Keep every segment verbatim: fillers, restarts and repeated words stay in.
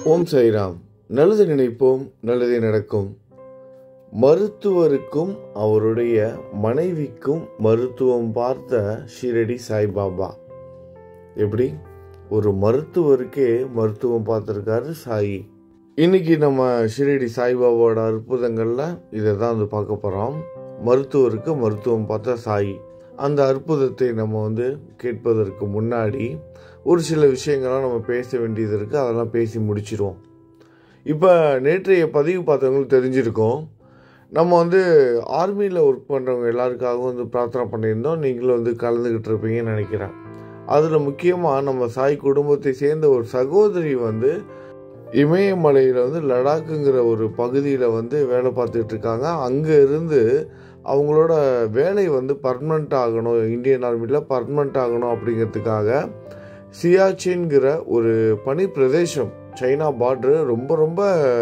ஓம் சாய்ராம். நல்லது நினைப்போம், நல்லதே நடக்கும். மருத்துவருக்கும் அவருடைய மனைவிக்கும் மருத்துவம் பார்த்த ஷீரடி சாய்பாபா. எப்படி ஒரு மருத்துவருக்கே மருத்துவம் பார்த்துருக்காரு சாயி. இன்னைக்கு நம்ம ஷீரடி சாய்பாபாவோட அற்புதங்கள்ல இதை தான் வந்து பார்க்க போறோம். மருத்துவருக்கு மருத்துவம் பார்த்த சாயி. அந்த அற்புதத்தை நம்ம வந்து கேட்பதற்கு முன்னாடி ஒரு சில விஷயங்கள்லாம் நம்ம பேச வேண்டியது இருக்குது. அதெல்லாம் பேசி முடிச்சிடுவோம். இப்போ நேற்றைய பதிவு பார்த்தவங்களுக்கு தெரிஞ்சிருக்கோம். நம்ம வந்து ஆர்மியில் ஒர்க் பண்ணுறவங்க எல்லாருக்காகவும் வந்து பிரார்த்தனை பண்ணியிருந்தோம். நீங்களும் வந்து கலந்துக்கிட்டு இருப்பீங்கன்னு நினைக்கிறேன். அதில் முக்கியமாக நம்ம சாய் குடும்பத்தை சேர்ந்த ஒரு சகோதரி வந்து இமயமலையில் வந்து லடாக்குங்கிற ஒரு பகுதியில் வந்து வேலை பார்த்துட்டு இருக்காங்க. அங்கே இருந்து அவங்களோட வேலை வந்து பர்மனெண்ட் ஆகணும், இந்தியன் ஆர்மியில் பர்மனெண்ட் ஆகணும் அப்படிங்கிறதுக்காக சியாச்சின்கிற ஒரு பனி பிரதேசம், சைனா பார்டரு, ரொம்ப ரொம்ப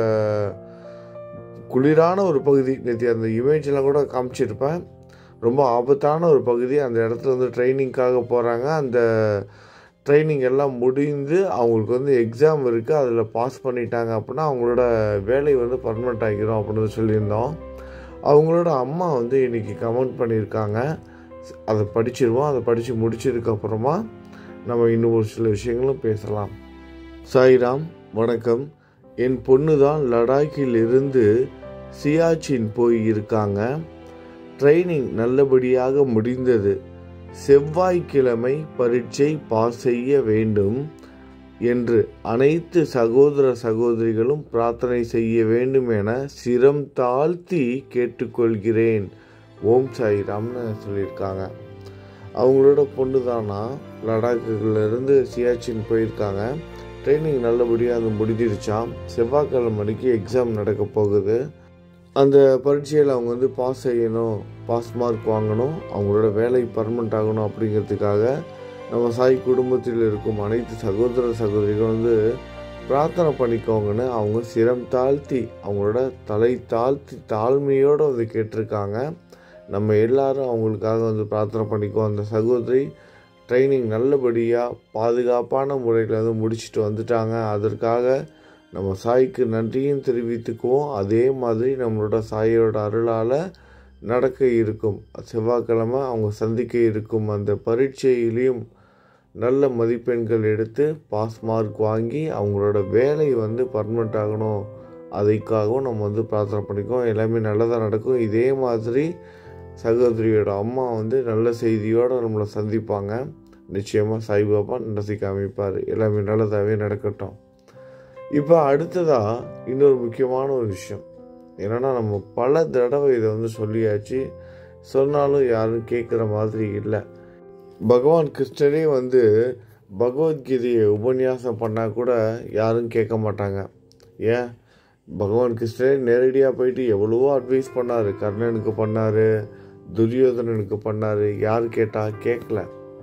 குளிரான ஒரு பகுதி. நேற்று அந்த இமேஜெலாம் கூட காமிச்சிருப்பேன். ரொம்ப ஆபத்தான ஒரு பகுதி. அந்த இடத்துல வந்து ட்ரைனிங்காக போகிறாங்க. அந்த ட்ரைனிங் எல்லாம் முடிந்து அவங்களுக்கு வந்து எக்ஸாம் இருக்குது. அதில் பாஸ் பண்ணிட்டாங்க அப்படின்னா அவங்களோட வேலை வந்து பர்மனெண்ட் ஆகிடும் அப்படின்னு சொல்லியிருந்தோம். அவங்களோட அம்மா வந்து இன்றைக்கி கமெண்ட் பண்ணியிருக்காங்க. அதை படிச்சிருவோம். அதை படித்து முடிச்சதுக்கப்புறமா நம்ம இன்னும் ஒரு சில விஷயங்களும் பேசலாம். சாய்ராம், வணக்கம். என் பொண்ணு தான் லடாக்கில் இருந்து சியாச்சின் போய் இருக்காங்க. ட்ரைனிங் நல்லபடியாக முடிந்தது. செவ்வாய்க்கிழமை பரீட்சை பாஸ் செய்ய வேண்டும் என்று அனைத்து சகோதர சகோதரிகளும் பிரார்த்தனை செய்ய வேண்டும் என சிரம் தாழ்த்தி கேட்டுக்கொள்கிறேன். ஓம் சாய்ராம்னு சொல்லியிருக்காங்க. அவங்களோட பொண்ணு தானா லடாக்குலேருந்து சியாச்சின் போயிருக்காங்க. ட்ரைனிங் நல்லபடியாக அது முடிஞ்சிருச்சாம். செவ்வாய்க்கிழமைக்கு எக்ஸாம் நடக்க போகுது. அந்த பரீட்சையில் அவங்க வந்து பாஸ் செய்யணும், பாஸ் மார்க் வாங்கணும், அவங்களோட வேலை பர்மனெண்ட் ஆகணும். அப்படிங்கிறதுக்காக நம்ம சாய் குடும்பத்தில் இருக்கும் அனைத்து சகோதர சகோதரிகள் வந்து பிரார்த்தனை பண்ணிக்கோங்கன்னு அவங்க சிரம் தாழ்த்தி அவங்களோட தலை தாழ்த்தி தாழ்மையோடு வந்து கேட்டிருக்காங்க. நம்ம எல்லாரும் அவங்களுக்காக வந்து பிரார்த்தனை பண்ணிக்குவோம். அந்த சகோதரி ட்ரைனிங் நல்லபடியாக பாதுகாப்பான முறையில் வந்து முடிச்சுட்டு வந்துட்டாங்க. அதற்காக நம்ம சாய்க்கு நன்றியும் தெரிவித்துக்குவோம். அதே மாதிரி நம்மளோட சாயோட அருளால் நடக்க இருக்கும் செவ்வாய்க்கிழமை அவங்க சந்திக்க இருக்கும் அந்த பரீட்சையிலையும் நல்ல மதிப்பெண்கள் எடுத்து பாஸ் மார்க் வாங்கி அவங்களோட வேலை வந்து பர்மனெண்ட் ஆகணும். அதுக்காகவும் நம்ம வந்து பிரார்த்தனை பண்ணிக்குவோம். எல்லாமே நல்லதாக நடக்கும். இதே மாதிரி சகோதரியோட அம்மா வந்து நல்ல செய்தியோடு நம்மளை சந்திப்பாங்க. நிச்சயமாக சாய்பாபா நடத்தி காமிப்பார். எல்லாமே நல்லதாகவே நடக்கட்டும். இப்போ அடுத்ததாக இன்னொரு முக்கியமான ஒரு விஷயம் என்னென்னா, நம்ம பல தடவை இதை வந்து சொல்லியாச்சு, சொன்னாலும் யாரும் கேட்குற மாதிரி இல்லை. பகவான் கிருஷ்ணரே வந்து பகவத்கீதையை உபன்யாசம் பண்ணால் கூட யாரும் கேட்க மாட்டாங்க. ஏன்? பகவான் கிருஷ்ணரே நேரடியாக போயிட்டு எவ்வளவோ அட்வைஸ் பண்ணார். கர்ணனுக்கு பண்ணார், துரியோதனனுக்கு பண்ணார். யார் கேட்டால் கேட்கல.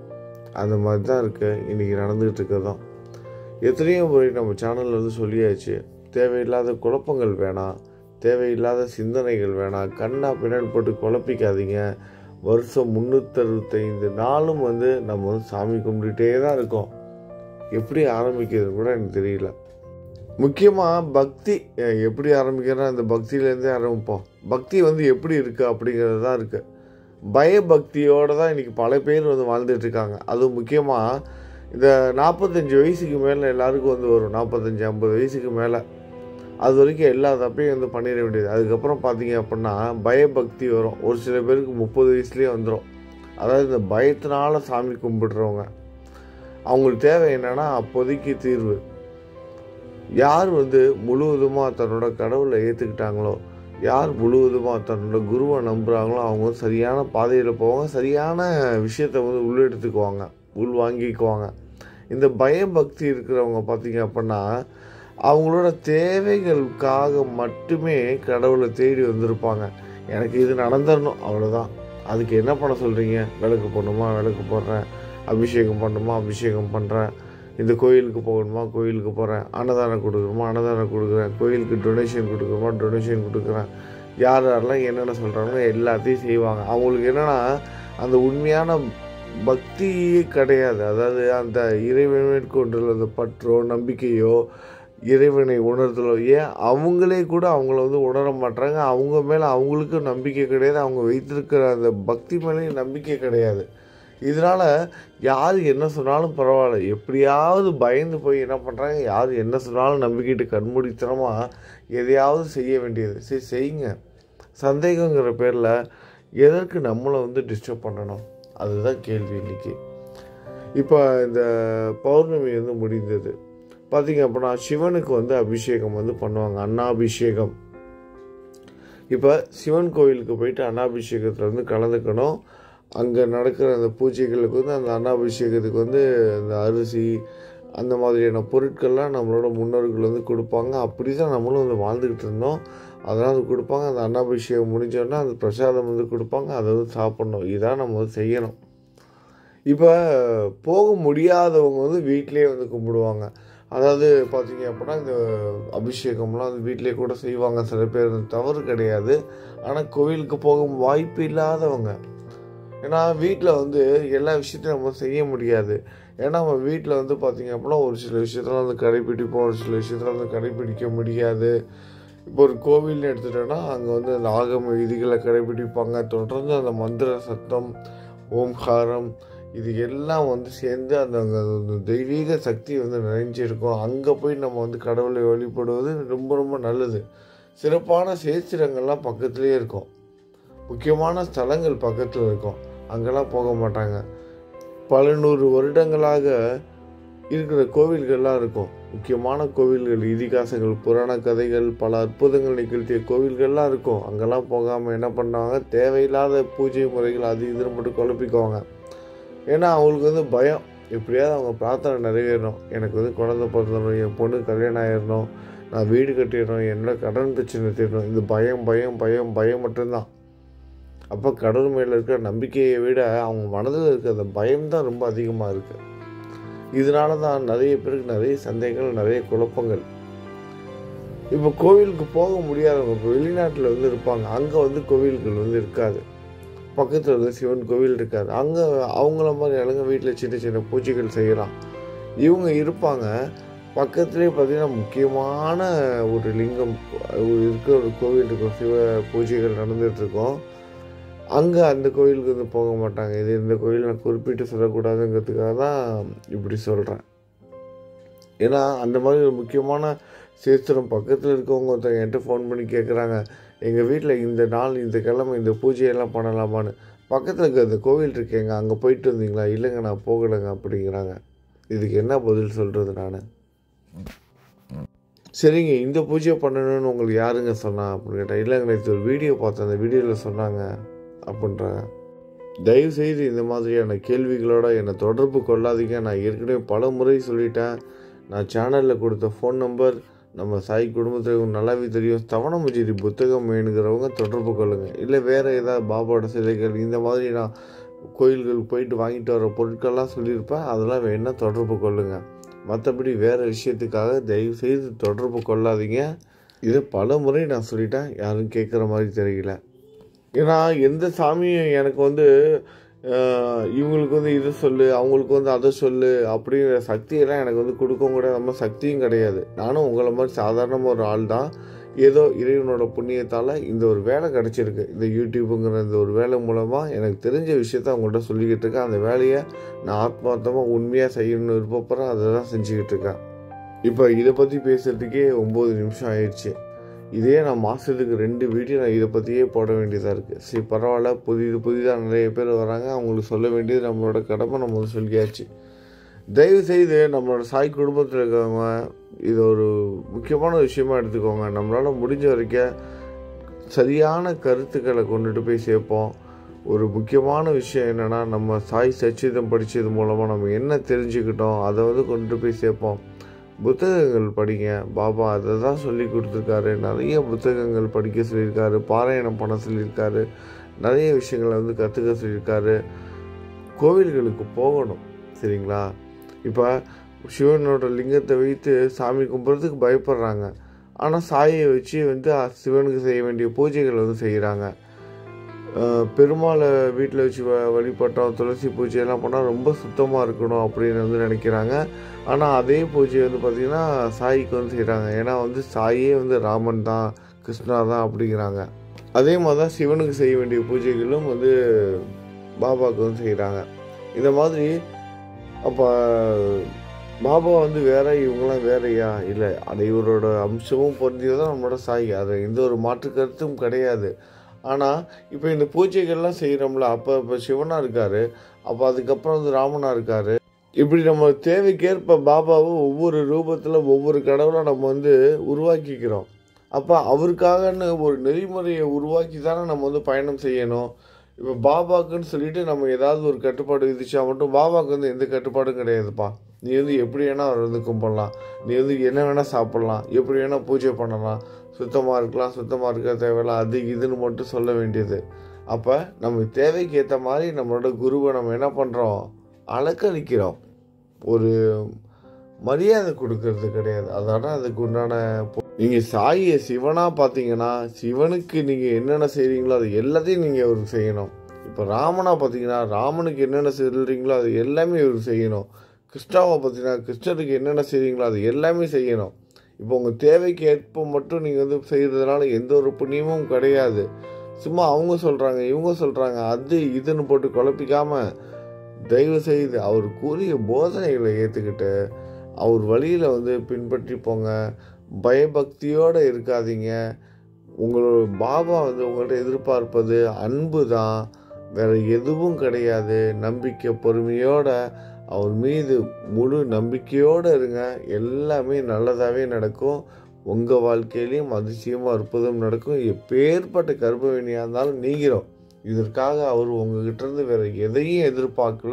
அந்த மாதிரி தான் இருக்குது இன்றைக்கி நடந்துகிட்டு இருக்கிறதும். எத்தனையோ முறை நம்ம சேனலில் வந்து சொல்லியாச்சு, தேவையில்லாத குழப்பங்கள் வேணாம், தேவையில்லாத சிந்தனைகள் வேணாம், கண்ணா பின்னாடி போட்டு குழப்பிக்காதீங்க. வருஷம் முந்நூற்றறுபத்தைந்து நாளும் வந்து நம்ம வந்து சாமி கும்பிட்டுட்டே தான் இருக்கோம். எப்படி ஆரம்பிக்கிறது கூட எனக்கு தெரியல. முக்கியமாக பக்தி எப்படி ஆரம்பிக்கிறோன்னா அந்த பக்தியிலேருந்தே ஆரம்பிப்போம். பக்தி வந்து எப்படி இருக்குது அப்படிங்கிறது தான் இருக்குது. பயபக்தியோடு தான் இன்றைக்கி பல பேர் வந்து வாழ்ந்துட்டுருக்காங்க. அதுவும் முக்கியமாக இந்த நாற்பத்தஞ்சு வயசுக்கு மேலே எல்லாருக்கும் வந்து வரும். நாற்பத்தஞ்சு ஐம்பது வயசுக்கு மேலே அது வரைக்கும் எல்லா தப்பையும் வந்து பண்ணிட வேண்டியது. அதுக்கப்புறம் பார்த்தீங்க அப்படின்னா பயபக்தி வரும். ஒரு சில பேருக்கு முப்பது வயசுலேயே வந்துடும். அதாவது இந்த பயத்தினால சாமி கும்பிடுறவங்க, அவங்களுக்கு தேவை என்னென்னா அப்போதைக்கு தீர்வு. யார் வந்து முழுவதுமாக தன்னோட கடவுளை ஏற்றுக்கிட்டாங்களோ, யார் முழுவதுமாக தன்னோட குருவை நம்புகிறாங்களோ அவங்க வந்து சரியான பாதையில் போவாங்க. சரியான விஷயத்தை வந்து உள்ளெடுத்துக்குவாங்க, உள் வாங்கிக்குவாங்க. இந்த பயபக்தி இருக்கிறவங்க பார்த்தீங்க அப்படின்னா அவங்களோட தேவைகளுக்காக மட்டுமே கடவுளை தேடி வந்திருப்பாங்க. எனக்கு இது நடந்துடணும், அவ்வளோதான். அதுக்கு என்ன பண்ண சொல்கிறீங்க? விளக்கு போடணுமா, விளக்கு போடுறேன். அபிஷேகம் பண்ணணுமா, அபிஷேகம் பண்ணுறேன். இந்த கோயிலுக்கு போகணுமா, கோயிலுக்கு போகிறேன். அன்னதானம் கொடுக்குறோமா, அன்னதானம் கொடுக்குறேன். கோயிலுக்கு டொனேஷன் கொடுக்குறோமா, டொனேஷன் கொடுக்குறேன். யார் யாரெல்லாம் என்னென்ன சொல்கிறாங்களோ எல்லாத்தையும் செய்வாங்க. அவங்களுக்கு என்னென்னா அந்த உண்மையான பக்தியே கிடையாது. அதாவது அந்த இறைவன் மேற்கொண்டுள்ள அந்த பற்றோ நம்பிக்கையோ இறைவனை உணர்தலோ, ஏன் அவங்களே கூட அவங்கள வந்து உணர மாட்டாங்க. அவங்க மேலே அவங்களுக்கு நம்பிக்கை கிடையாது. அவங்க வைத்திருக்கிற அந்த பக்தி மேலேயும் நம்பிக்கை கிடையாது. இதனால் யார் என்ன சொன்னாலும் பரவாயில்ல, எப்படியாவது பயந்து போய் என்ன பண்ணுறாங்க, யார் என்ன சொன்னாலும் நம்பிக்கிட்டு கண்மூடித்தனமாக எதையாவது செய்ய வேண்டியது. சரி செய்யுங்க. சந்தேகங்கிற பேரில் எதற்கு நம்மளை வந்து டிஸ்டர்ப் பண்ணணும்? அதுதான் கேள்வி இன்றைக்கி. இப்போ இந்த பௌர்ணமி வந்து முடிந்தது பார்த்திங்க அப்படின்னா சிவனுக்கு வந்து அபிஷேகம் வந்து பண்ணுவாங்க, அன்னாபிஷேகம். இப்போ சிவன் கோவிலுக்கு போயிட்டு அன்னாபிஷேகத்தில் வந்து கலந்துக்கணும். அங்கே நடக்கிற அந்த பூஜைகளுக்கு வந்து அந்த அன்னாபிஷேகத்துக்கு வந்து அந்த அரிசி அந்த மாதிரியான பொருட்கள்லாம் நம்மளோட முன்னோர்கள் வந்து கொடுப்பாங்க. அப்படி தான் நம்மளும் வந்து வாழ்ந்துக்கிட்டு இருந்தோம். அதெல்லாம் அது கொடுப்பாங்க. அந்த அன்னாபிஷேகம் முடிஞ்சோன்னா அந்த பிரசாதம் வந்து கொடுப்பாங்க, அதை வந்து சாப்பிட்ணும். இதான் நம்ம வந்து செய்யணும். இப்போ போக முடியாதவங்க வந்து வீட்டிலே வந்து கும்பிடுவாங்க. அதாவது பார்த்திங்க அப்படின்னா இந்த அபிஷேகம்லாம் வந்து வீட்டிலே கூட செய்வாங்க சில பேர், தவறு கிடையாது. ஆனால் கோவிலுக்கு போக வாய்ப்பு இல்லாதவங்க, ஏன்னா வீட்டில் வந்து எல்லா விஷயத்தையும் நம்ம செய்ய முடியாது. ஏன்னா நம்ம வீட்டில் வந்து பார்த்திங்க அப்படின்னா ஒரு சில விஷயத்தில் வந்து கடைப்பிடிப்போம், ஒரு சில விஷயத்தில் வந்து கடைப்பிடிக்க முடியாது. இப்போ ஒரு கோவில்னு எடுத்துட்டோன்னா அங்கே வந்து அந்த ஆகம விதிகளை கடைப்பிடிப்பாங்க. தொடர்ந்து அந்த மந்திர சத்தம், ஓம்காரம், இது எல்லாம் வந்து சேர்ந்து அந்த தெய்வீக சக்தி வந்து நிறைஞ்சிருக்கும். அங்கே போய் நம்ம வந்து கடவுளை வழிபடுவது ரொம்ப ரொம்ப நல்லது. சிறப்பான சேத்திரங்கள்லாம் பக்கத்துலேயே இருக்கும், முக்கியமான ஸ்தலங்கள் பக்கத்தில் இருக்கும். அங்கெல்லாம் போக மாட்டாங்க. பல நூறு வருடங்களாக இருக்கிற கோவில்கள்லாம் இருக்கும், முக்கியமான கோவில்கள், இதிகாசங்கள், புராண கதைகள், பல அற்புதங்கள் நிகழ்த்திய கோவில்கள்லாம் இருக்கும். அங்கெல்லாம் போகாமல் என்ன பண்ணுவாங்க, தேவையில்லாத பூஜை முறைகள் அது இதுன்னு மட்டும் குழப்பிக்குவாங்க. ஏன்னா அவங்களுக்கு வந்து பயம், எப்படியாவது அவங்க பிரார்த்தனை நிறைவேறணும், எனக்கு வந்து குழந்தை பிறந்தணும், என் பொண்ணு கல்யாணம் ஆயிடணும், நான் வீடு கட்டிடணும், என்னோட கடன் பிரச்சனை தீரணும். இது பயம் பயம் பயம் பயம் மட்டும்தான். அப்போ கடவுள் மேலே இருக்கிற நம்பிக்கையை விட அவங்க மனதில் இருக்கிற அந்த பயம்தான் ரொம்ப அதிகமாக இருக்குது. இதனால தான் நிறைய பேருக்கு நிறைய சந்தேகங்கள், நிறைய குழப்பங்கள். இப்போ கோவிலுக்கு போக முடியாதவங்க இப்போ வெளிநாட்டில் வந்து இருப்பாங்க, அங்கே வந்து கோவில்கள் வந்து இருக்காது, பக்கத்தில் வந்து சிவன் கோவில் இருக்காது. அங்கே அவங்கள மாதிரி இளங்க வீட்டில் சின்ன சின்ன பூஜைகள் செய்யலாம். இவங்க இருப்பாங்க பக்கத்துலேயே பார்த்திங்கன்னா முக்கியமான ஒரு லிங்கம் இருக்கிற ஒரு கோவில் இருக்கும், சிவ பூஜைகள் நடந்துகிட்ருக்கோம். அங்கே அந்த கோவிலுக்கு வந்து போக மாட்டாங்க. இது இந்த கோவில் நான் குறிப்பிட்டு சொல்லக்கூடாதுங்கிறதுக்காக தான் இப்படி சொல்கிறேன். ஏன்னா அந்த மாதிரி ஒரு முக்கியமான சேத்திரம் பக்கத்தில் இருக்கவங்க ஒருத்தங்க என்கிட்ட ஃபோன் பண்ணி கேட்குறாங்க, எங்கள் வீட்டில் இந்த நாள் இந்த கிழமை இந்த பூஜையெல்லாம் பண்ணலாமான்னு. பக்கத்தில் இருக்க அந்த கோவில் இருக்கேங்க, அங்கே போயிட்டு வந்தீங்களா? இல்லைங்க நான் போகலைங்க அப்படிங்கிறாங்க. இதுக்கு என்ன பதில் சொல்கிறது நான்? சரிங்க, இந்த பூஜை பண்ணணும்னு உங்களுக்கு யாருங்க சொன்னா அப்படின்னு கேட்டால், இல்லைங்க நேற்று ஒரு வீடியோ பார்த்தேன், அந்த வீடியோவில் சொன்னாங்க அப்படின்றாங்க. தயவுசெய்து இந்த மாதிரியான கேள்விகளோட என்னை தொடர்பு கொள்ளாதீங்க. நான் ஏற்கனவே பல முறை சொல்லிட்டேன். நான் சேனலில் கொடுத்த ஃபோன் நம்பர் நம்ம சாய் குடும்பத்தில் நல்லாவே தெரியும். தவணமுஜிரி புத்தகம் வேணுங்கிறவங்க தொடர்பு கொள்ளுங்கள். இல்லை வேறு ஏதாவது பாபாவோட சிலைகள் இந்த மாதிரி நான் கோயில்களுக்கு போயிட்டு வாங்கிட்டு வர பொருட்கள்லாம் சொல்லியிருப்பேன், அதெல்லாம் வேணால் தொடர்பு கொள்ளுங்கள். மற்றபடி வேறு விஷயத்துக்காக தயவுசெய்து தொடர்பு கொள்ளாதீங்க. இதை பல முறை நான் சொல்லிட்டேன், யாரும் கேட்குற மாதிரி தெரியல. ஏன்னா எந்த சாமியும் எனக்கு வந்து இவங்களுக்கு வந்து இதை சொல்லு, அவங்களுக்கு வந்து அதை சொல்லு அப்படிங்கிற சக்தியெல்லாம் எனக்கு வந்து கொடுக்கவும் கூட நம்ம சக்தியும் கிடையாது. நானும் உங்களை மாதிரி சாதாரணமாக ஒரு ஆள் தான். ஏதோ இறைவனோட புண்ணியத்தால் இந்த ஒரு வேலை கிடச்சிருக்கு. இந்த யூடியூப்புங்கிற இந்த ஒரு வேலை மூலமாக எனக்கு தெரிஞ்ச விஷயத்த அவங்கள்ட்ட சொல்லிக்கிட்டு இருக்கேன். அந்த வேலையை நான் ஆத்மார்த்தமாக உண்மையாக செய்யணும்னு விருப்பப்படுறேன், அதை தான் செஞ்சுக்கிட்டு இருக்கேன். இப்போ இதை பற்றி பேசுகிறதுக்கே ஒம்பது நிமிஷம் ஆயிடுச்சு. இதே நான் மாதத்துக்கு ரெண்டு வீடியோ நான் இதை பற்றியே போட வேண்டியதாக இருக்குது. சரி பரவாயில்ல, புதிது புதிதாக நிறைய பேர் வராங்க, அவங்களுக்கு சொல்ல வேண்டியது நம்மளோட கடமை, நம்ம வந்து சொல்லியாச்சு. தயவுசெய்து நம்மளோட சாய் குடும்பத்தில் இருக்கிறவங்க இது ஒரு முக்கியமான விஷயமா எடுத்துக்கோங்க. நம்மளால் முடிஞ்ச வரைக்கும் சரியான கருத்துக்களை கொண்டுட்டு போய் சேர்ப்போம். ஒரு முக்கியமான விஷயம் என்னென்னா, நம்ம சாய் சச்சிதம் படித்தது மூலமாக நம்ம என்ன தெரிஞ்சுக்கிட்டோம் அதை வந்து கொண்டுட்டு போய் சேர்ப்போம். புத்தகங்கள் படிங்க, பாபா அதை தான் சொல்லி கொடுத்துருக்காரு. நிறைய புத்தகங்கள் படிக்க சொல்லியிருக்காரு, பாராயணம் பண்ண சொல்லியிருக்காரு, நிறைய விஷயங்களை வந்து கற்றுக்க சொல்லியிருக்காரு. கோவில்களுக்கு போகணும், சரிங்களா? இப்போ சிவனோட லிங்கத்தை வைத்து சாமி கும்பிட்றதுக்கு பயப்படுறாங்க, ஆனால் சாயை வச்சு வந்து சிவனுக்கு செய்ய வேண்டிய பூஜைகள் வந்து செய்கிறாங்க. பெருமாளை வீட்டில் வச்சு வ வழிபட்டோம், துளசி பூஜையெல்லாம் பண்ணால் ரொம்ப சுத்தமாக இருக்கணும் அப்படின்னு வந்து நினைக்கிறாங்க. ஆனால் அதே பூஜை வந்து பார்த்திங்கன்னா சாயிக்கு வந்து செய்கிறாங்க. ஏன்னா வந்து சாயே வந்து ராமன் தான், கிருஷ்ணா தான் அப்படிங்கிறாங்க. அதே மாதிரி தான் சிவனுக்கு செய்ய வேண்டிய பூஜைகளும் வந்து பாபாவுக்கு வந்து செய்கிறாங்க. இந்த மாதிரி அப்போ பாபா வந்து வேற, இவங்களாம் வேறையா? இல்லை, அது இவரோட அம்சமும் பொருந்தியது தான் நம்மளோட சாய். அது எந்த ஒரு மாற்று கருத்தும் கிடையாது. ஆனால் இப்போ இந்த பூஜைகள்லாம் செய்கிறோம்ல, அப்போ இப்போ சிவனாக இருக்கார், அப்போ அதுக்கப்புறம் வந்து ராமனாக இருக்கார். இப்படி நம்ம தேவைக்கேற்ப பாபாவை ஒவ்வொரு ரூபத்தில் ஒவ்வொரு கடவுளாக நம்ம வந்து உருவாக்கிக்கிறோம். அப்போ அவருக்காகன்னு ஒரு நெறிமுறையை உருவாக்கி தானே நம்ம வந்து பயணம் செய்யணும். இப்போ பாபாக்குன்னு சொல்லிட்டு நம்ம ஏதாவது ஒரு கட்டுப்பாடு விதிச்சா மட்டும், பாபாவுக்கு வந்து எந்த கட்டுப்பாடும் கிடையாதுப்பா. நீ வந்து எப்படி வேணால் அவர் வந்து கும்பிடலாம், நீ வந்து என்ன வேணால் சாப்பிட்லாம், எப்படி வேணால் பூஜை பண்ணலாம், சுத்தமாக இருக்கலாம், சுத்தமாக இருக்க தேவையில்ல, அது இதுன்னு மட்டும் சொல்ல வேண்டியது. அப்போ நம்ம தேவைக்கு ஏற்ற மாதிரி நம்மளோட குருவை நம்ம என்ன பண்ணுறோம், அலக்களிக்கிறோம். ஒரு மரியாதை கொடுக்கறது கிடையாது. அதான அதுக்கு உண்டான. நீங்கள் சாயை சிவனாக பார்த்தீங்கன்னா, சிவனுக்கு நீங்கள் என்னென்ன செய்கிறீங்களோ அது எல்லாத்தையும் நீங்கள் அவருக்கு செய்யணும். இப்போ ராமனாக பார்த்தீங்கன்னா, ராமனுக்கு என்னென்ன சொல்கிறீங்களோ அது எல்லாமே இவருக்கு செய்யணும். கிருஷ்ணாவை பார்த்தீங்கன்னா, கிருஷ்ணருக்கு என்னென்ன செய்கிறீங்களோ அது எல்லாமே செய்யணும். இப்போ உங்கள் தேவைக்கு ஏற்ப மட்டும் நீங்கள் வந்து செய்கிறதுனால எந்த ஒரு புண்ணியமும் கிடையாது. சும்மா அவங்க சொல்கிறாங்க, இவங்க சொல்கிறாங்க, அது இதுன்னு போட்டு குழப்பிக்காமல் தயவு செய்து அவர் கூறிய போதனைகளை ஏற்றுக்கிட்டு அவர் வழியில் வந்து பின்பற்றி போங்க. பயபக்தியோடு இருக்காதீங்க. உங்களோட பாபா வந்து உங்கள்கிட்ட எதிர்பார்ப்பது அன்பு தான், வேறு எதுவும் கிடையாது. நம்பிக்கை, பொறுமையோட அவர் மீது முழு நம்பிக்கையோடு இருங்க. எல்லாமே நல்லதாகவே நடக்கும். உங்கள் வாழ்க்கையிலையும் அதிசயமாக அற்புதம் நடக்கும். எப்பேற்பட்ட கர்ப்பவினியாக இருந்தாலும் நீங்கிறோம். இதற்காக அவர் உங்ககிட்டருந்து வேறு எதையும் எதிர்பார்க்கல.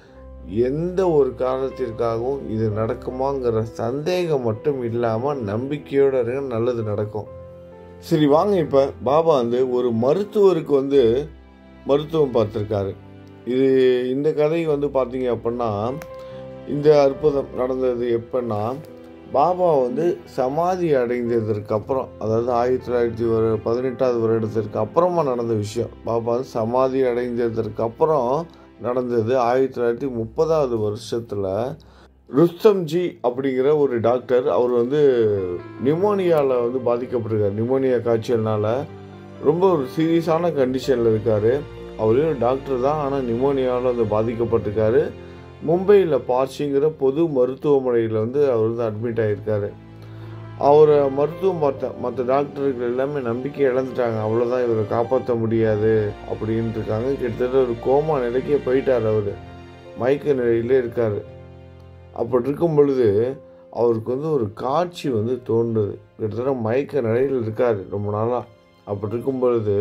எந்த ஒரு காரணத்திற்காகவும் இது நடக்குமாங்கிற சந்தேகம் மட்டும் இல்லாமல் நம்பிக்கையோடு இருங்க, நல்லது நடக்கும். சரி வாங்க, இப்போ பாபா வந்து ஒரு மருத்துவருக்கு வந்து மருத்துவம் பார்த்துருக்காரு. இது இந்த கதை வந்து பார்த்தீங்க அப்படின்னா, இந்த அற்புதம் நடந்தது எப்பன்னா, பாபா வந்து சமாதி அடைந்ததற்கு அப்புறம், அதாவது ஆயிரத்தி தொள்ளாயிரத்தி ஒரு பதினெட்டாவது வருடத்திற்கு அப்புறமா நடந்த விஷயம். பாபா வந்து சமாதி அடைந்ததற்கு அப்புறம் நடந்தது. ஆயிரத்தி தொள்ளாயிரத்தி முப்பதாவது வருஷத்தில் ருஸ்தம்ஜி அப்படிங்கிற ஒரு டாக்டர், அவர் வந்து நிமோனியாவில் வந்து பாதிக்கப்பட்டிருக்கார். நிமோனியா காய்ச்சல்னால ரொம்ப ஒரு சீரியஸான கண்டிஷனில் இருக்கார். அவரும் டாக்டர் தான், ஆனால் நிமோனியாவில் வந்து பாதிக்கப்பட்டிருக்காரு. மும்பையில் பார்ச்சிங்கிற பொது மருத்துவமனையில் வந்து அவர் வந்து அட்மிட் ஆகியிருக்காரு. அவரை மருத்துவம் பார்த்த மற்ற டாக்டர்கள் எல்லாமே நம்பிக்கை இழந்துட்டாங்க. அவ்வளோதான், இவரை காப்பாற்ற முடியாது அப்படின்ட்டு இருக்காங்க. கிட்டத்தட்ட ஒரு கோமா நிலைக்கே போயிட்டார். அவர் மயக்க நிலையிலே இருக்கார். அப்படி இருக்கும் பொழுது அவருக்கு வந்து ஒரு காட்சி வந்து தோன்றுது. கிட்டத்தட்ட மயக்க நிலையில் இருக்கார் ரொம்ப நாளாக. அப்படி இருக்கும் பொழுது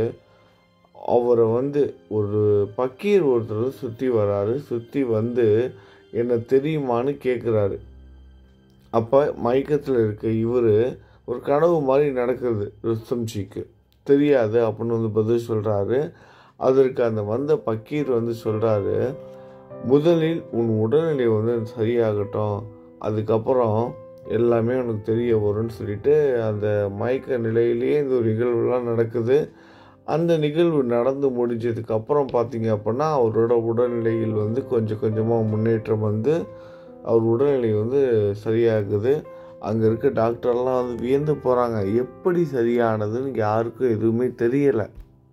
அவரை வந்து ஒரு பக்கீர் ஒருத்தர் சுற்றி வராரு. சுற்றி வந்து என்ன தெரியுமான்னு கேட்குறாரு. அப்போ மயக்கத்தில் இருக்க இவர் ஒரு கனவு மாதிரி நடக்குது. ருஸ்தம்ஜிக்கு தெரியாது அப்படின்னு வந்து பதில் சொல்கிறாரு. அதற்கு அந்த வந்த பக்கீர் வந்து சொல்கிறாரு, முதலில் உன் உடல்நிலை வந்து சரியாகட்டும், அதுக்கப்புறம் எல்லாமே உனக்கு தெரிய வரும்னு சொல்லிட்டு அந்த மயக்க நிலையிலேயே இந்த ஒரு நிகழ்வுலாம் நடக்குது. அந்த நிகழ்வு நடந்து முடிஞ்சதுக்கு அப்புறம் பார்த்தீங்க அப்படின்னா அவரோட உடல்நிலையில் வந்து கொஞ்சம் கொஞ்சமாக முன்னேற்றம் வந்து அவர் உடல்நிலை வந்து சரியாகுது. அங்கே இருக்க டாக்டர்லாம் வந்து வியந்து போகிறாங்க, எப்படி சரியானதுன்னு யாருக்கும் எதுவுமே தெரியலை.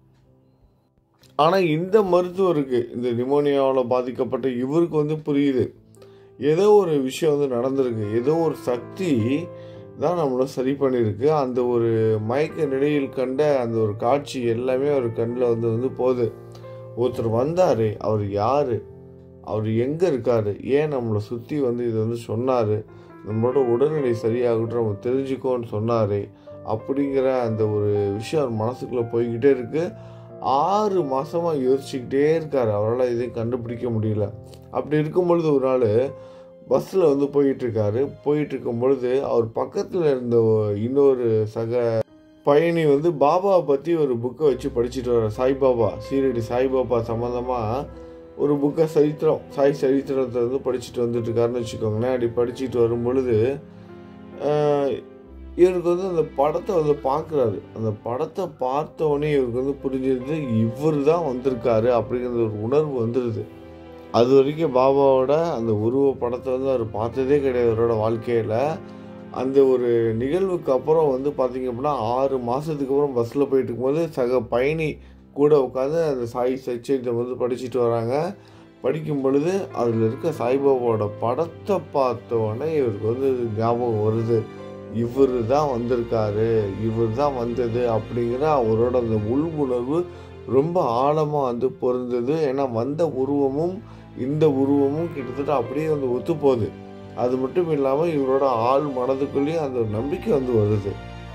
ஆனால் இந்த மருத்துவருக்கு, இந்த நிமோனியாவில் பாதிக்கப்பட்ட இவருக்கு வந்து புரியுது, ஏதோ ஒரு விஷயம் வந்து நடந்திருக்கு, ஏதோ ஒரு சக்தி தான் நம்மளை சரி பண்ணியிருக்கு. அந்த ஒரு மயக்க நிலையில் கண்ட அந்த ஒரு காட்சி எல்லாமே அவர் கண்ணில் வந்து வந்து போகுது. ஒருத்தர் வந்தார், அவர் யார், அவர் எங்கே இருக்கார், ஏன் நம்மளை சுற்றி வந்து இதை வந்து சொன்னார், நம்மளோட உடல்நிலை சரியாகட்டும் நம்ம தெரிஞ்சுக்கோன்னு சொன்னார் அப்படிங்கிற அந்த ஒரு விஷயம் அவர் மனசுக்குள்ளே போய்கிட்டே இருக்குது. ஆறு மாதமாக யோசிச்சுக்கிட்டே இருக்கார். அவரால் இதையும் கண்டுபிடிக்க முடியல. அப்படி இருக்கும் பொழுது ஒரு நாள் பஸ்ஸில் வந்து போயிட்டுருக்காரு. போயிட்டுருக்கும் பொழுது அவர் பக்கத்தில் இருந்த இன்னொரு சக பயணி வந்து பாபாவை பற்றி ஒரு புக்கை வச்சு படிச்சுட்டு வர, சாய்பாபா, சீரடி சாய்பாபா சம்மந்தமாக ஒரு புக்கை சரித்திரம், சாய் சரித்திரத்தை வந்து படிச்சுட்டு வந்துட்டுருக்காருன்னு வச்சுக்கோங்களேன். அப்படி படிச்சுட்டு வரும் பொழுது இவருக்கு வந்து அந்த படத்தை வந்து பார்க்குறாரு. அந்த படத்தை பார்த்தோடனே இவருக்கு வந்து புரிஞ்சிருது, இவர் தான் வந்திருக்காரு அப்படிங்கிற ஒரு உணர்வு வந்துடுது. அது வரைக்கும் பாபாவோட அந்த உருவ படத்தை வந்து அவர் பார்த்ததே கிடையாது அவரோட வாழ்க்கையில். அந்த ஒரு நிகழ்வுக்கு அப்புறம் வந்து பார்த்திங்க அப்படின்னா ஆறு மாதத்துக்கு அப்புறம் பஸ்ஸில் போயிட்டு இருக்கும்போது சக பயணி கூட உட்காந்து அந்த சாய் சச்சரித்தம் வந்து படிச்சுட்டு வராங்க. படிக்கும் பொழுது அதில் இருக்க சாய்பாபாவோட படத்தை பார்த்தோன்னே இவருக்கு வந்து ஞாபகம் வருது, இவர் தான் வந்திருக்காரு, இவர் தான் வந்தது அப்படிங்கிற அவரோட அந்த உள் உணர்வு ரொம்ப ஆழமாக வந்து பொருந்தது. ஏன்னா வந்த உருவமும் இந்த உருவமும் கிட்டத்தட்ட அப்படியே வந்து ஒத்து போகுது. அது மட்டும் இல்லாமல் இவரோட ஆள் மனதுக்குள்ளேயும் அந்த நம்பிக்கை வந்து வருது.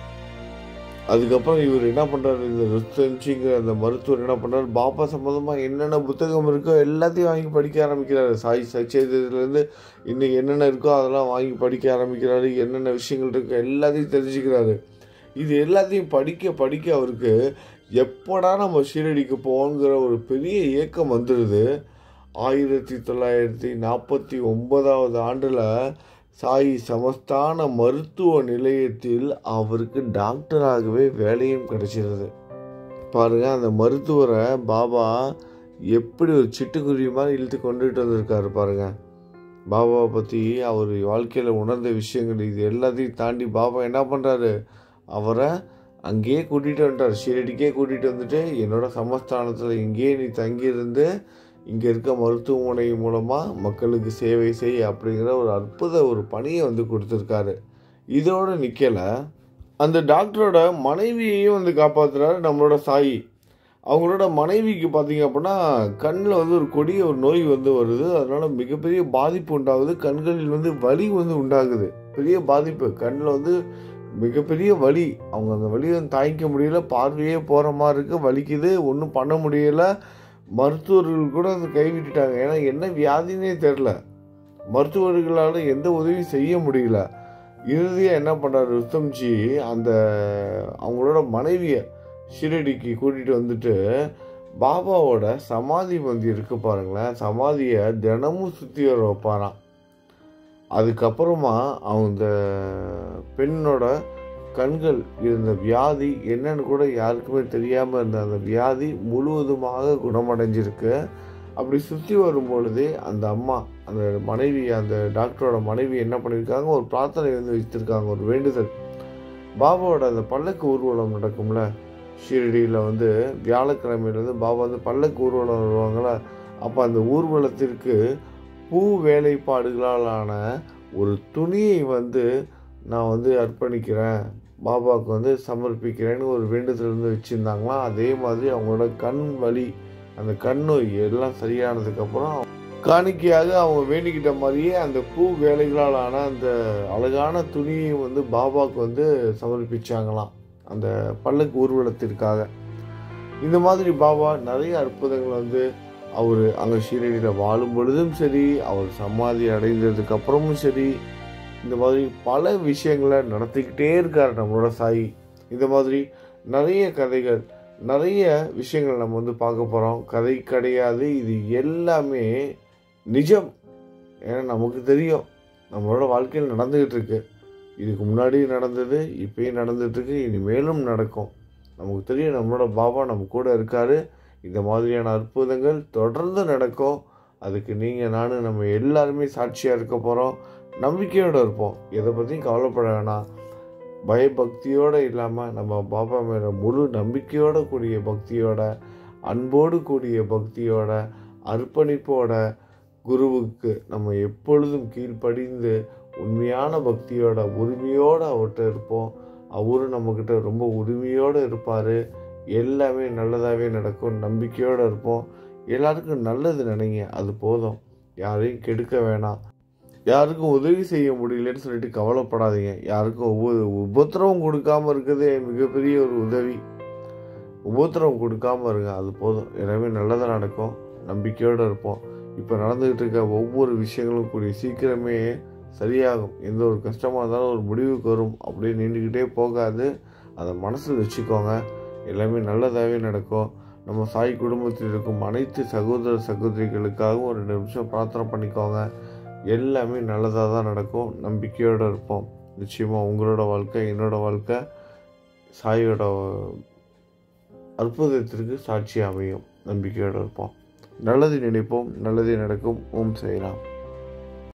அதுக்கப்புறம் இவர் என்ன பண்ணுறாரு, இந்த ருஸ்தம்ஜிங்கிற அந்த மருத்துவர் என்ன பண்ணுறாரு, பாபா சம்மந்தமாக என்னென்ன புத்தகம் இருக்கோ எல்லாத்தையும் வாங்கி படிக்க ஆரம்பிக்கிறாரு. சாய் சச்சரித்திரத்துலேருந்து இன்னைக்கு என்னென்ன இருக்கோ அதெல்லாம் வாங்கி படிக்க ஆரம்பிக்கிறாரு. என்னென்ன விஷயங்கள் இருக்கோ எல்லாத்தையும் தெரிஞ்சுக்கிறாரு. இது எல்லாத்தையும் படிக்க படிக்க அவருக்கு எப்படா நம்ம ஷீரடிக்கு போவோங்கிற ஒரு பெரிய ஏக்கம் வந்துடுது. ஆயிரத்தி தொள்ளாயிரத்தி நாற்பத்தி ஒன்பதாவது ஆண்டில் சாய் சமஸ்தான மருத்துவ நிலையத்தில் அவருக்கு டாக்டராகவே வேலையும் கிடைச்சிருது. பாருங்கள், அந்த மருத்துவரை பாபா எப்படி ஒரு சிட்டுக்குருவி மாதிரி இழுத்து கொண்டுட்டு வந்திருக்காரு பாருங்கள். பாபாவை பற்றி அவர் வாழ்க்கையில் உணர்ந்த விஷயங்கள் இது எல்லாத்தையும் தாண்டி பாபா என்ன பண்ணுறாரு, அவரை அங்கேயே கூட்டிகிட்டு வந்துட்டார். ஷீரடிக்கே கூட்டிகிட்டு வந்துட்டு என்னோட சமஸ்தானத்தில் இங்கேயே நீ தங்கியிருந்து இங்கே இருக்க மருத்துவமனை மூலமாக மக்களுக்கு சேவை செய் அப்படிங்கிற ஒரு அற்புத ஒரு பணியை வந்து கொடுத்துருக்காரு. இதோடு நிற்கலை, அந்த டாக்டரோட மனைவியையும் வந்து காப்பாற்றுறாரு நம்மளோட சாயி. அவங்களோட மனைவிக்கு பார்த்திங்க அப்படின்னா கண்ணில் வந்து ஒரு கொடிய ஒரு நோய் வந்து வருது. அதனால் மிகப்பெரிய பாதிப்பு உண்டாகுது. கண்களில் வந்து வலி வந்து உண்டாகுது, பெரிய பாதிப்பு. கண்ணில் வந்து மிகப்பெரிய வலி. அவங்க அந்த வலியை வந்து தாங்கிக்க முடியல, பார்வையே போகிற மாதிரி இருக்குது, வலிக்குது, ஒன்றும் பண்ண முடியலை. மருத்துவர்கள் கூட அதை கைவிட்டுட்டாங்க. ஏன்னா என்ன வியாதினே தெரில, மருத்துவர்களால் எந்த உதவியும் செய்ய முடியல. இறுதியாக என்ன பண்ணுறாரு ருஸ்தம்ஜி, அந்த அவங்களோட மனைவியை ஷீரடிக்கு கூட்டிகிட்டு வந்துட்டு பாபாவோட சமாதி வந்து இருக்கு பாருங்களேன், சமாதியை தினமும் சுற்றி வர வைப்பாராம். அதுக்கப்புறமா அந்த பெண்ணோட கண்கள் இருந்த வியாதி என்னன்னு கூட யாருக்குமே தெரியாமல் இருந்த அந்த வியாதி முழுவதுமாக குணமடைஞ்சிருக்கு. அப்படி சுற்றி வரும்பொழுதே அந்த அம்மா, அந்த மனைவி, அந்த டாக்டரோட மனைவி என்ன பண்ணியிருக்காங்க, ஒரு பிரார்த்தனை வந்து வச்சுருக்காங்க, ஒரு வேண்டுதல். பாபாவோட அந்த பல்லக்கு ஊர்வலம் நடக்கும்ல ஷீரடியில் வந்து வியாழக்கிழமையிலேருந்து பாபா வந்து பல்லக்கு ஊர்வலம் வருவாங்கள, அப்போ அந்த ஊர்வலத்திற்கு பூ வேலைப்பாடுகளாலான ஒரு துணியை வந்து நான் வந்து அர்ப்பணிக்கிறேன், பாபாவுக்கு வந்து சமர்ப்பிக்கிறேன்னு ஒரு வேண்டுதல் வந்து வச்சுருந்தாங்களாம். அதே மாதிரி அவங்களோட கண் வலி, அந்த கண் நோய் எல்லாம் சரியானதுக்கப்புறம் காணிக்கையாக அவங்க வேண்டிக்கிட்ட மாதிரியே அந்த பூ வேலைகளாலான அந்த அழகான துணியை வந்து பாபாவுக்கு வந்து சமர்ப்பிச்சாங்களாம் அந்த பல்லக்கு ஊர்வலத்திற்காக. இந்த மாதிரி பாபா நிறைய அற்புதங்கள் வந்து அவர் அங்கே ஷீரடியில் வாழும் பொழுதும் சரி, அவர் சமாதி அடைந்ததுக்கு அப்புறமும் சரி, இந்த மாதிரி பல விஷயங்களை நடத்திக்கிட்டே இருக்கார் நம்மளோட சாய். இந்த மாதிரி நிறைய கதைகள், நிறைய விஷயங்கள் நம்ம வந்து பார்க்க போகிறோம். கதை கிடையாது, இது எல்லாமே நிஜம். ஏன்னா நமக்கு தெரியும் நம்மளோட வாழ்க்கையில் நடந்துக்கிட்டு இருக்கு. இதுக்கு முன்னாடி நடந்தது, இப்பயும் நடந்துகிட்ருக்கு, இனிமேலும் நடக்கும். நமக்கு தெரியும் நம்மளோட பாபா நம்ம கூட இருக்கார். இந்த மாதிரியான அற்புதங்கள் தொடர்ந்து நடக்கும். அதுக்கு நீங்கள் நானும் நம்ம எல்லாருமே சாட்சியாக இருக்க போகிறோம். நம்பிக்கையோடு இருப்போம். எதை பற்றியும் கவலைப்பட வேணாம். பயபக்தியோடு இல்லாமல் நம்ம பாபா மேலே முழு நம்பிக்கையோட கூடிய பக்தியோட, அன்போடு கூடிய பக்தியோட, அர்ப்பணிப்போட குருவுக்கு நம்ம எப்பொழுதும் கீழ்ப்படிந்து உண்மையான பக்தியோட உரிமையோடு அவர்கிட்ட இருப்போம். அவரும் நம்மக்கிட்ட ரொம்ப உரிமையோடு இருப்பார். எல்லாமே நல்லதாகவே நடக்கும். நம்பிக்கையோடு இருப்போம். எல்லாருக்கும் நல்லது நினைங்க, அது போதும். யாரையும் கெடுக்க வேணாம். யாருக்கும் உதவி செய்ய முடியலன்னு சொல்லிட்டு கவலைப்படாதீங்க. யாருக்கும் ஒவ்வொரு உபத்திரவம் கொடுக்காமல் இருக்கிறதே மிகப்பெரிய ஒரு உதவி. உபத்திரவம் கொடுக்காமல் இருங்க, அது போதும். எல்லாமே நல்லதாக நடக்கும். நம்பிக்கையோடு இருப்போம். இப்போ நடந்துக்கிட்டு இருக்க ஒவ்வொரு விஷயங்களும் கூடிய சீக்கிரமே சரியாகும். எந்த ஒரு கஷ்டமாக இருந்தாலும் ஒரு முடிவுக்கு வரும். அப்படியே நீண்டுக்கிட்டே போகாது. அதை மனசில் வச்சுக்கோங்க. எல்லாமே நல்லதாகவே நடக்கும். நம்ம சாய் குடும்பத்தில் இருக்கும் அனைத்து சகோதர சகோதரிகளுக்காகவும் ஒரு ரெண்டு நிமிஷம் பிரார்த்தனை பண்ணிக்கோங்க. எல்லாமே நல்லதாக தான் நடக்கும். நம்பிக்கையோடு இருப்போம். நிச்சயமாக உங்களோட வாழ்க்கை, என்னோட வாழ்க்கை சாயோட அற்புதத்திற்கு சாட்சி அமையும். நம்பிக்கையோடு இருப்போம். நல்லது நினைப்போம், நல்லதே நடக்கும். ஓம் சாய்ராம்.